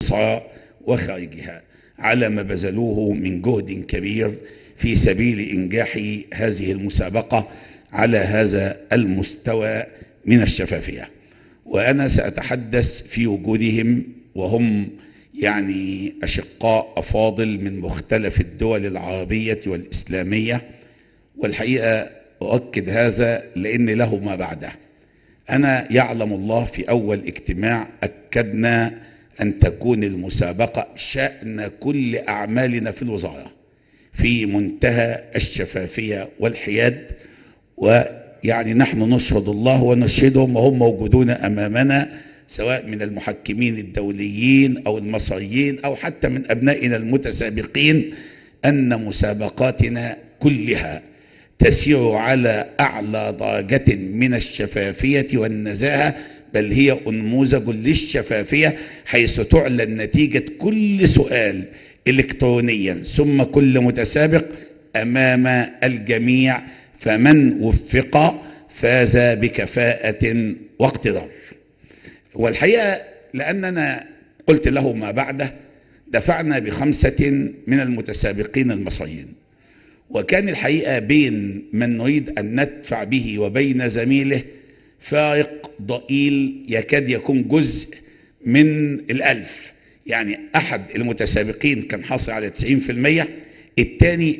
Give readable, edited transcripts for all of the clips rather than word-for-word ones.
مصر وخارجها على ما بذلوه من جهد كبير في سبيل إنجاح هذه المسابقة على هذا المستوى من الشفافية. وأنا سأتحدث في وجودهم، وهم يعني أشقاء أفاضل من مختلف الدول العربية والإسلامية، والحقيقة أؤكد هذا لأن له ما بعده. أنا يعلم الله في أول اجتماع أكدنا أن تكون المسابقة شأن كل أعمالنا في الوزارة في منتهى الشفافية والحياد، ويعني نحن نشهد الله ونشهدهم وهم موجودون أمامنا، سواء من المحكمين الدوليين أو المصريين أو حتى من أبنائنا المتسابقين، أن مسابقاتنا كلها تسير على أعلى درجة من الشفافية والنزاهة، بل هي أنموذج للشفافية، حيث تعلن نتيجة كل سؤال إلكترونيا ثم كل متسابق أمام الجميع، فمن وفق فاز بكفاءة واقتدار. والحقيقة لأننا قلت له ما بعده دفعنا ب5 من المتسابقين المصريين، وكان الحقيقة بين من نريد أن ندفع به وبين زميله فارق ضئيل يكاد يكون جزء من 1000. يعني أحد المتسابقين كان حاصل على 90%، الثاني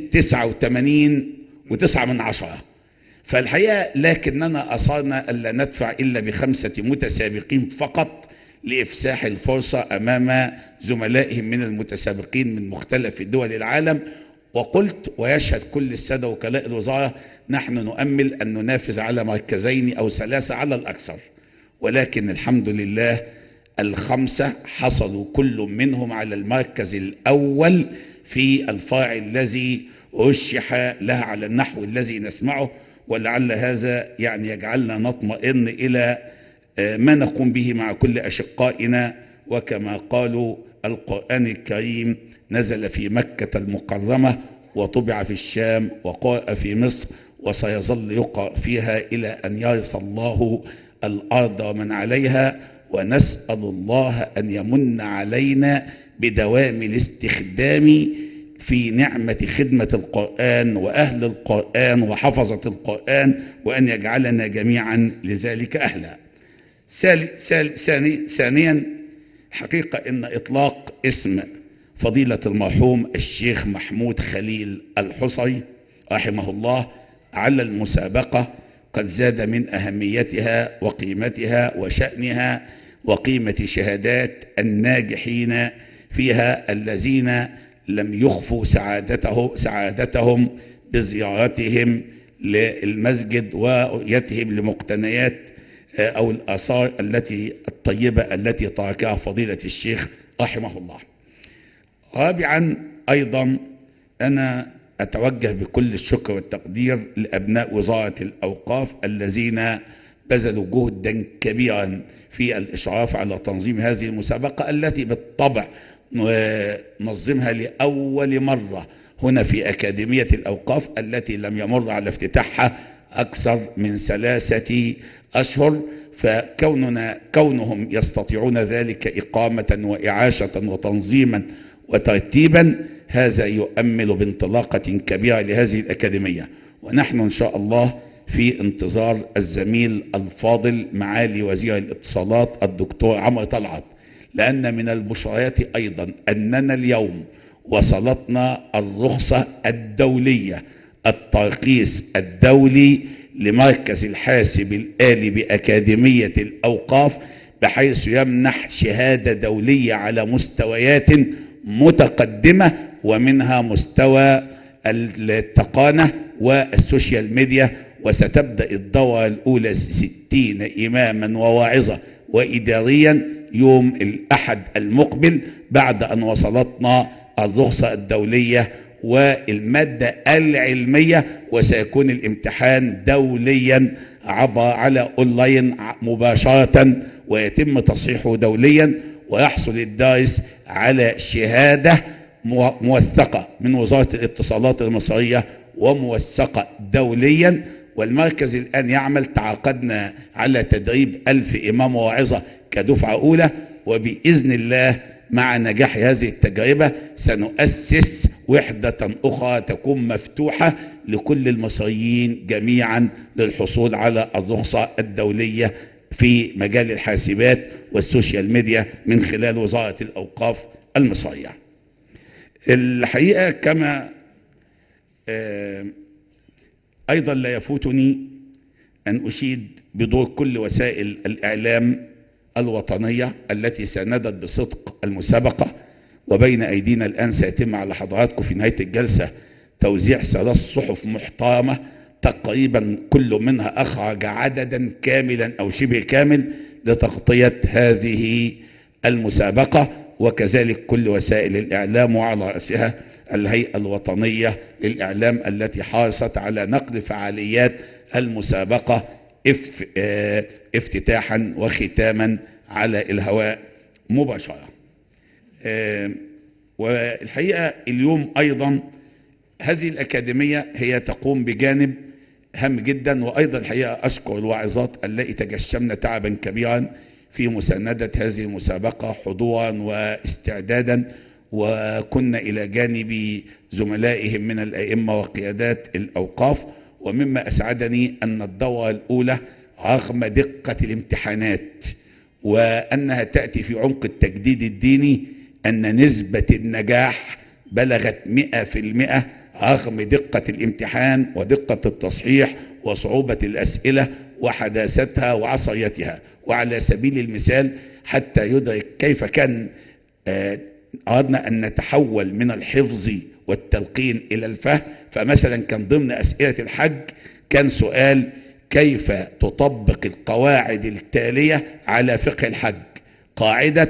89.9. فالحقيقة لكننا أصرنا ألا ندفع إلا ب5 متسابقين فقط لإفساح الفرصة أمام زملائهم من المتسابقين من مختلف دول العالم. وقلت ويشهد كل السادة وكلاء الوزارة نحن نؤمل أن ننافس على 2 أو 3 على الأكثر، ولكن الحمد لله ال5 حصلوا كل منهم على المركز الأول في الفرع الذي رشح لها على النحو الذي نسمعه، ولعل هذا يعني يجعلنا نطمئن إلى ما نقوم به مع كل أشقائنا. وكما قالوا القرآن الكريم نزل في مكة المكرمة وطبع في الشام وقرأ في مصر وسيظل يقرأ فيها إلى أن يرث الله الأرض ومن عليها، ونسأل الله أن يمن علينا بدوام الاستخدام في نعمة خدمة القرآن وأهل القرآن وحفظة القرآن، وأن يجعلنا جميعا لذلك أهلا. ثانيا حقيقة أن إطلاق اسم فضيلة المرحوم الشيخ محمود خليل الحصري رحمه الله على المسابقة قد زاد من أهميتها وقيمتها وشأنها وقيمة شهادات الناجحين فيها الذين لم يخفوا سعادتهم بزيارتهم للمسجد ورؤيتهم لمقتنيات أو الآثار الطيبة التي تركها فضيلة الشيخ رحمه الله. رابعا أيضا أنا أتوجه بكل الشكر والتقدير لأبناء وزارة الأوقاف الذين بذلوا جهدا كبيرا في الإشراف على تنظيم هذه المسابقة التي بالطبع ننظمها لأول مرة هنا في أكاديمية الأوقاف التي لم يمر على افتتاحها أكثر من 3 أشهر. فكونهم يستطيعون ذلك إقامة وإعاشة وتنظيما وترتيبا هذا يؤمل بانطلاقة كبيرة لهذه الأكاديمية، ونحن إن شاء الله في انتظار الزميل الفاضل معالي وزير الاتصالات الدكتور عمرو طلعت، لأن من البشريات أيضا أننا اليوم وصلتنا الرخصة الدولية، الترخيص الدولي لمركز الحاسب الآلي بأكاديمية الأوقاف، بحيث يمنح شهادة دولية على مستويات متقدمة، ومنها مستوى التقانة والسوشيال ميديا. وستبدأ الدورة الأولى 60 إماما وواعظة وإداريا يوم الأحد المقبل بعد أن وصلتنا الرخصة الدولية والمادة العلمية، وسيكون الامتحان دوليا على أونلاين مباشرة ويتم تصحيحه دوليا، ويحصل الدارس على شهادة موثقة من وزارة الاتصالات المصرية وموثقة دوليا. والمركز الآن يعمل، تعاقدنا على تدريب 1000 إمام وواعظة كدفعة أولى، وبإذن الله مع نجاح هذه التجربة سنؤسس وحدة أخرى تكون مفتوحة لكل المصريين جميعا للحصول على الرخصة الدولية في مجال الحاسبات والسوشيال ميديا من خلال وزارة الأوقاف المصرية. الحقيقة كما أيضا لا يفوتني أن أشيد بدور كل وسائل الإعلام الوطنية التي ساندت بصدق المسابقة، وبين أيدينا الآن سيتم على حضراتكم في نهاية الجلسة توزيع 3 صحف محترمة تقريبا كل منها أخرج عددا كاملا أو شبه كامل لتغطية هذه المسابقة، وكذلك كل وسائل الإعلام وعلى رأسها الهيئة الوطنية للإعلام التي حرصت على نقل فعاليات المسابقة افتتاحا وختاما على الهواء مباشرة. والحقيقة اليوم أيضا هذه الأكاديمية هي تقوم بجانب هام جدا، وأيضا الحقيقة أشكر الواعظات التي تجشمن تعبا كبيرا في مساندة هذه المسابقة حضورا واستعدادا، وكنا إلى جانب زملائهم من الأئمة وقيادات الأوقاف. ومما أسعدني أن الدورة الأولى رغم دقة الامتحانات وأنها تأتي في عمق التجديد الديني أن نسبة النجاح بلغت 100% رغم دقة الامتحان ودقة التصحيح وصعوبة الأسئلة وحداثتها وعصريتها. وعلى سبيل المثال حتى يدرك كيف كان أردنا أن نتحول من الحفظ والتلقين إلى الفهم، فمثلا كان ضمن أسئلة الحج كان سؤال: كيف تطبق القواعد التالية على فقه الحج؟ قاعدة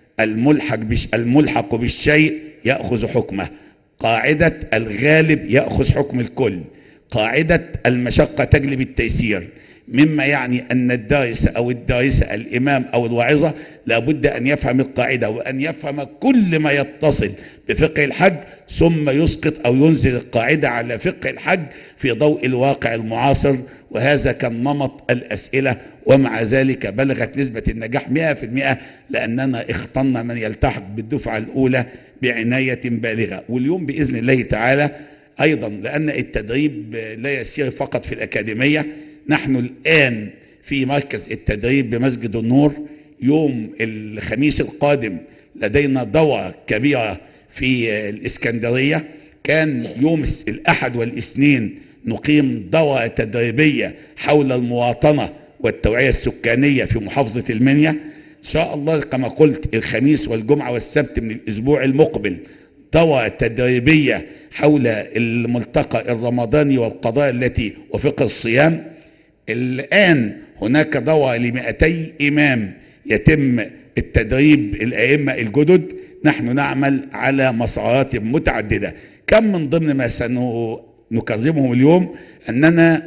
الملحق بالشيء يأخذ حكمه، قاعدة الغالب يأخذ حكم الكل، قاعدة المشقة تجلب التيسير، مما يعني أن الدارس أو الدارسة الإمام أو الواعظة لابد أن يفهم القاعدة وأن يفهم كل ما يتصل بفقه الحج ثم يسقط أو ينزل القاعدة على فقه الحج في ضوء الواقع المعاصر. وهذا كان نمط الأسئلة، ومع ذلك بلغت نسبة النجاح 100% لأننا اخترنا من يلتحق بالدفعة الأولى بعناية بالغة. واليوم بإذن الله تعالى أيضا لأن التدريب لا يسير فقط في الأكاديمية، نحن الآن في مركز التدريب بمسجد النور. يوم الخميس القادم لدينا دورة كبيرة في الإسكندرية، كان يوم الأحد والاثنين نقيم دورة تدريبية حول المواطنة والتوعية السكانية في محافظة المنيا. إن شاء الله كما قلت الخميس والجمعة والسبت من الأسبوع المقبل دورة تدريبية حول الملتقى الرمضاني والقضايا التي وفقه الصيام. الآن هناك دورة ل200 إمام يتم التدريب الأئمة الجدد. نحن نعمل على مسارات متعددة. كم من ضمن ما سنكرمهم اليوم أننا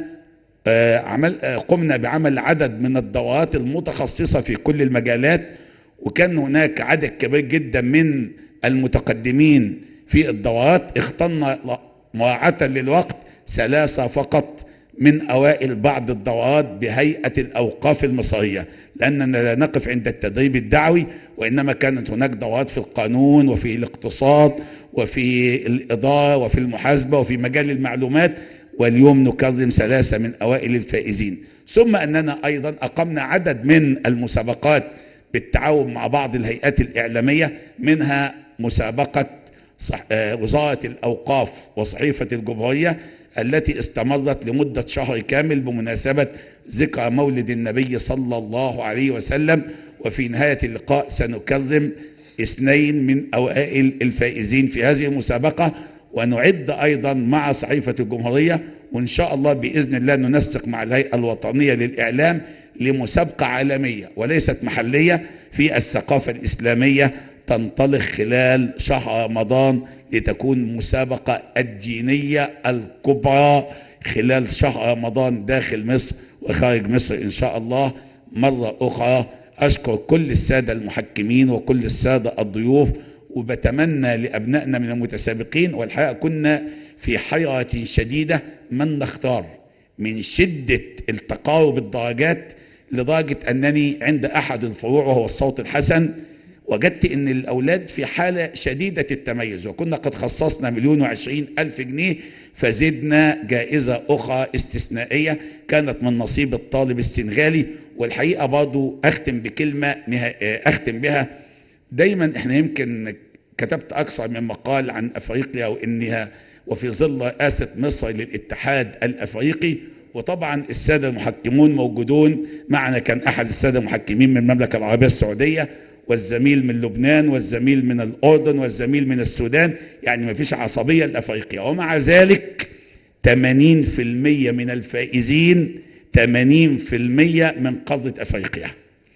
قمنا بعمل عدد من الدورات المتخصصة في كل المجالات، وكان هناك عدد كبير جدا من المتقدمين في الدورات. اخترنا مراعاة للوقت 3 فقط من أوائل بعض الدورات بهيئة الأوقاف المصرية، لأننا لا نقف عند التدريب الدعوي، وإنما كانت هناك دورات في القانون وفي الاقتصاد وفي الإدارة وفي المحاسبة وفي مجال المعلومات. واليوم نكرم 3 من أوائل الفائزين. ثم أننا أيضا أقمنا عدد من المسابقات بالتعاون مع بعض الهيئات الإعلامية، منها مسابقة وزارة الأوقاف وصحيفة الجمهورية التي استمرت لمدة شهر كامل بمناسبة ذكرى مولد النبي صلى الله عليه وسلم. وفي نهاية اللقاء سنكرم 2 من أوائل الفائزين في هذه المسابقة، ونعد أيضا مع صحيفة الجمهورية وإن شاء الله بإذن الله ننسق مع الهيئة الوطنية للإعلام لمسابقة عالمية وليست محلية في الثقافة الإسلامية تنطلق خلال شهر رمضان، لتكون مسابقة الدينية الكبرى خلال شهر رمضان داخل مصر وخارج مصر إن شاء الله. مرة أخرى أشكر كل السادة المحكمين وكل السادة الضيوف، وبتمنى لأبنائنا من المتسابقين. والحقيقة كنا في حيرة شديدة من نختار من شدة التقارب الدرجات، لدرجة أنني عند أحد الفروع وهو الصوت الحسن وجدت ان الاولاد في حالة شديدة التميز، وكنا قد خصصنا 1,020,000 جنيه، فزدنا جائزة اخرى استثنائية كانت من نصيب الطالب السنغالي. والحقيقة برضو اختم بكلمة اختم بها. دايما احنا يمكن كتبت اكثر من مقال عن افريقيا وفي ظل رئاسة مصر للاتحاد الافريقي، وطبعا السادة المحكمون موجودون معنا. كان احد السادة المحكمين من المملكة العربية السعودية، والزميل من لبنان، والزميل من الأردن، والزميل من السودان، يعني ما فيش عصبية لأفريقيا. ومع ذلك 80% من الفائزين 80% من قارة أفريقيا.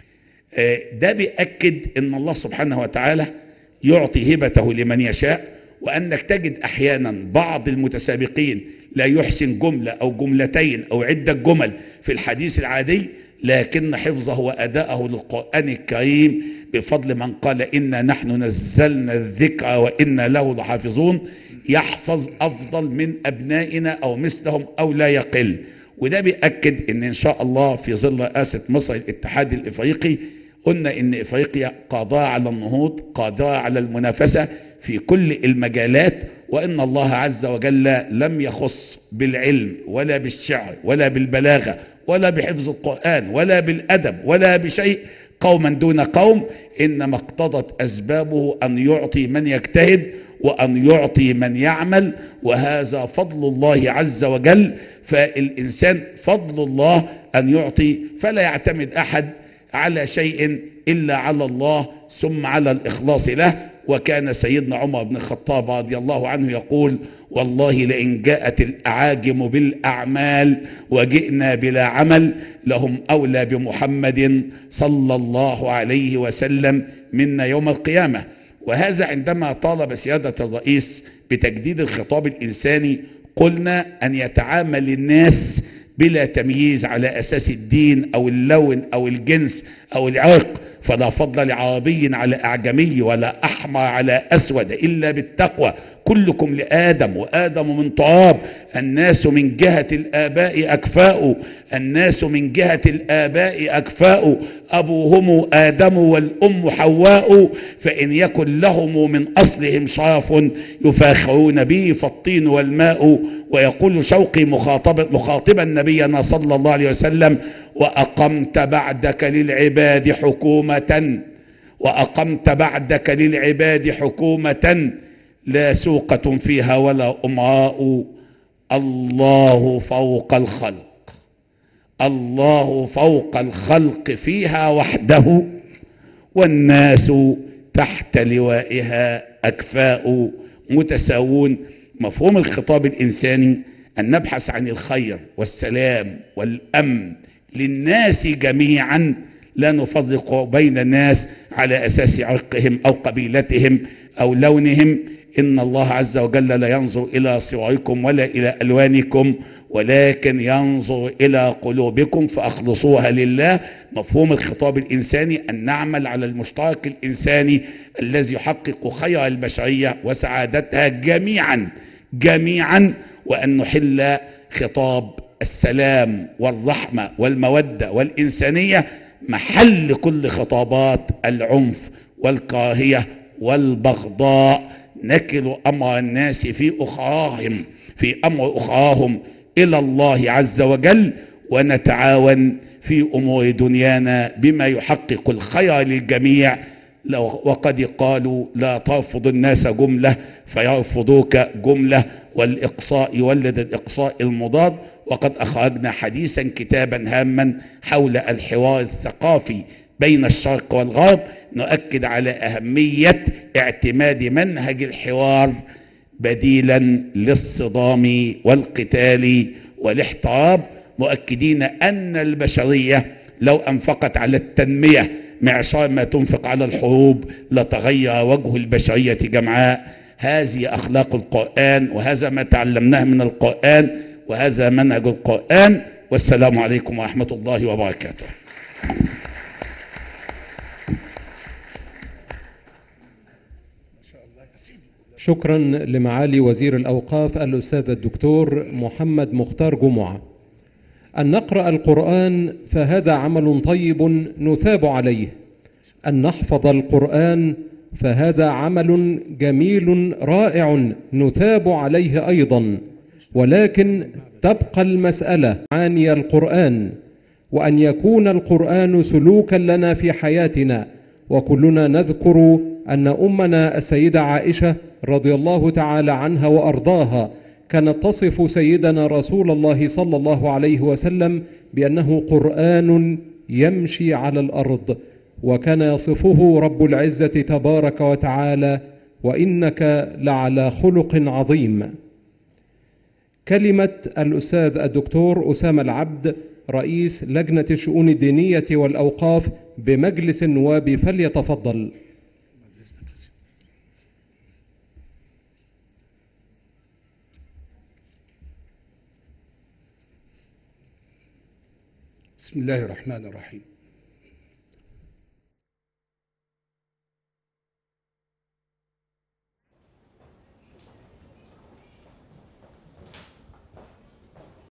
ده بيأكد أن الله سبحانه وتعالى يعطي هبته لمن يشاء، وأنك تجد أحيانا بعض المتسابقين لا يحسن جملة أو جملتين أو عدة جمل في الحديث العادي، لكن حفظه وأداءه للقرآن الكريم بفضل من قال إنا نحن نزلنا الذكر وإنا له لحافظون يحفظ أفضل من أبنائنا أو مثلهم أو لا يقل. وده بيأكد إن شاء الله في ظل رئاسة مصر الاتحاد الإفريقي قلنا إن إفريقيا قادرة على النهوض، قادرة على المنافسة في كل المجالات، وإن الله عز وجل لم يخص بالعلم ولا بالشعر ولا بالبلاغة ولا بحفظ القرآن ولا بالأدب ولا بشيء قوما دون قوم، إنما اقتضت أسبابه أن يعطي من يجتهد وأن يعطي من يعمل، وهذا فضل الله عز وجل. فالإنسان فضل الله أن يعطي، فلا يعتمد أحد على شيء إلا على الله ثم على الإخلاص له. وكان سيدنا عمر بن الخطاب رضي الله عنه يقول: والله لئن جاءت الأعاجم بالأعمال وجئنا بلا عمل لهم أولى بمحمد صلى الله عليه وسلم منا يوم القيامة. وهذا عندما طالب سيادة الرئيس بتجديد الخطاب الإنساني قلنا أن يتعامل الناس بلا تمييز على أساس الدين أو اللون أو الجنس أو العرق، فلا فضل لعربي على أعجمي ولا أحمر على أسود إلا بالتقوى، كلكم لآدم وآدم من تراب، الناس من جهة الآباء أكفاء، الناس من جهة الآباء أكفاء، أبوهم آدم والأم حواء، فإن يكن لهم من أصلهم شرف يفاخرون به فالطين والماء. ويقول شوقي مخاطبا نبينا صلى الله عليه وسلم: وأقمت بعدك للعباد حكومة، وأقمت بعدك للعباد حكومة لا سوقة فيها ولا أمراء، الله فوق الخلق، الله فوق الخلق فيها وحده، والناس تحت لوائها أكفاء متساوون. مفهوم الخطاب الإنساني أن نبحث عن الخير والسلام والأمن للناس جميعا، لا نفرق بين الناس على أساس عرقهم أو قبيلتهم أو لونهم. إن الله عز وجل لا ينظر إلى صوركم ولا إلى ألوانكم، ولكن ينظر إلى قلوبكم فأخلصوها لله. مفهوم الخطاب الإنساني أن نعمل على المشترك الإنساني الذي يحقق خير البشرية وسعادتها جميعا، وأن نحل خطاب السلام والرحمة والمودة والإنسانية محل كل خطابات العنف والكراهية والبغضاء. نكل أمر الناس في أمر أخراهم إلى الله عز وجل، ونتعاون في أمور دنيانا بما يحقق الخير للجميع. وقد قالوا: لا ترفض الناس جملة فيرفضوك جملة، والإقصاء يولد الإقصاء المضاد. وقد أخرجنا حديثا كتابا هاما حول الحوار الثقافي بين الشرق والغرب، نؤكد على أهمية اعتماد منهج الحوار بديلا للصدام والقتال والاحتراب، مؤكدين أن البشرية لو أنفقت على التنمية معشار ما تنفق على الحروب لتغير وجه البشرية جمعاء. هذه أخلاق القرآن، وهذا ما تعلمناه من القرآن، وهذا منهج القرآن. والسلام عليكم ورحمة الله وبركاته. شكرا لمعالي وزير الأوقاف الأستاذ الدكتور محمد مختار جمعة. أن نقرأ القرآن فهذا عمل طيب نثاب عليه، أن نحفظ القرآن، فهذا عمل جميل رائع نثاب عليه أيضا، ولكن تبقى المسألة معاني القرآن، وأن يكون القرآن سلوكا لنا في حياتنا. وكلنا نذكر أن أمنا السيدة عائشة رضي الله تعالى عنها وأرضاها كانت تصف سيدنا رسول الله صلى الله عليه وسلم بأنه قرآن يمشي على الأرض، وكان يصفه رب العزة تبارك وتعالى: وإنك لعلى خلق عظيم. كلمة الأستاذ الدكتور أسامة العبد رئيس لجنة الشؤون الدينية والأوقاف بمجلس النواب، فليتفضل. بسم الله الرحمن الرحيم.